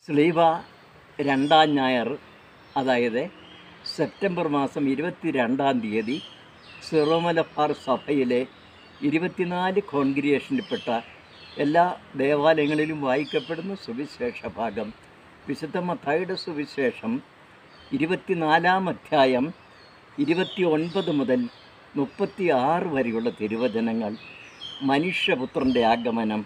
സ്ലീവ രണ്ടാം ഞായർ, അതായത് സെപ്റ്റംബർ മാസം 22 സിറോ മലബാർ സഭയിലെ 24 കോൺഗ്രിഗേഷനിൽപ്പെട്ട എല്ലാ ദേവാലയങ്ങളിലും വായിക്കപ്പെടുന്ന സുവിശേഷ ഭാഗം വിശുദ്ധ മത്തായിയുടെ സുവിശേഷം 24-ാം അധ്യായം 29 മുതൽ 36 വരെയുള്ള തിരുവചനങ്ങൾ. മനുഷ്യപുത്രൻ്റെ ആഗമനം.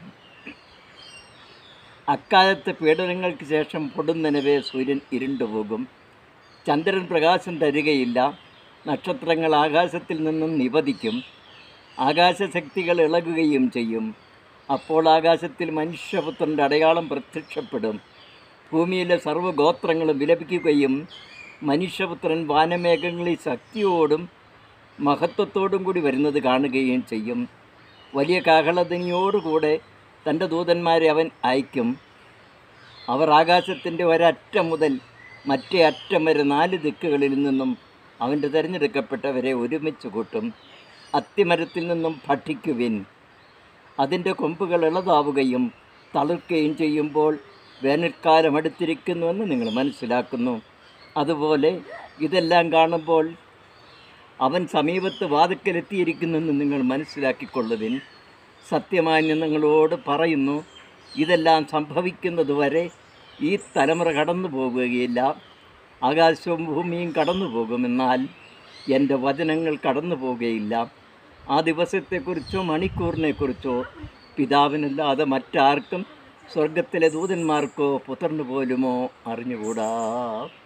അക്കാലത്ത് പീഡനങ്ങൾക്ക് ശേഷം പൊടുന്നനവേ സൂര്യൻ ഇരുണ്ടുപോകും, ചന്ദ്രൻ പ്രകാശം തരികയില്ല, നക്ഷത്രങ്ങൾ ആകാശത്തിൽ നിന്നും നിപതിക്കും, ആകാശശക്തികൾ ഇളകുകയും ചെയ്യും. അപ്പോൾ ആകാശത്തിൽ മനുഷ്യപുത്രൻ്റെ അടയാളം പ്രത്യക്ഷപ്പെടും. ഭൂമിയിലെ സർവ്വഗോത്രങ്ങളും വിലപിക്കുകയും മനുഷ്യപുത്രൻ വാനമേഘങ്ങളിൽ ശക്തിയോടും മഹത്വത്തോടും കൂടി വരുന്നത് കാണുകയും ചെയ്യും. വലിയ കാഹളധ്വനിയോടുകൂടെ തൻ്റെ ദൂതന്മാരെ അവൻ അയക്കും. അവർ ആകാശത്തിൻ്റെ ഒരറ്റം മുതൽ മറ്റേ അറ്റം വരെ 4 ദിക്കുകളിൽ നിന്നും അവൻ്റെ തിരഞ്ഞെടുക്കപ്പെട്ടവരെ ഒരുമിച്ച് കൂട്ടും. അത്തിമരത്തിൽ നിന്നും പഠിക്കുവിൻ. അതിൻ്റെ കൊമ്പുകൾ ഇളതാവുകയും തളിർക്കുകയും ചെയ്യുമ്പോൾ വേനൽക്കാലം അടുത്തിരിക്കുന്നുവെന്ന് നിങ്ങൾ മനസ്സിലാക്കുന്നു. അതുപോലെ ഇതെല്ലാം കാണുമ്പോൾ അവൻ സമീപത്ത് വാതിൽക്കലെത്തിയിരിക്കുന്നെന്ന് നിങ്ങൾ മനസ്സിലാക്കിക്കൊള്ളുവിൻ. സത്യമായി ഞാൻ നിങ്ങളോട് പറയുന്നു, ഇതെല്ലാം സംഭവിക്കുന്നതുവരെ ഈ തലമുറ കടന്നു പോകുകയില്ല. ആകാശവും ഭൂമിയും കടന്നു പോകുമെന്നാൽ എൻ്റെ വചനങ്ങൾ കടന്നു പോകുകയില്ല. ആ ദിവസത്തെക്കുറിച്ചോ മണിക്കൂറിനെക്കുറിച്ചോ പിതാവിനല്ലാതെ മറ്റാർക്കും, സ്വർഗത്തിലെ ദൂതന്മാർക്കോ പുത്രന് പോലുമോ അറിഞ്ഞുകൂടാ.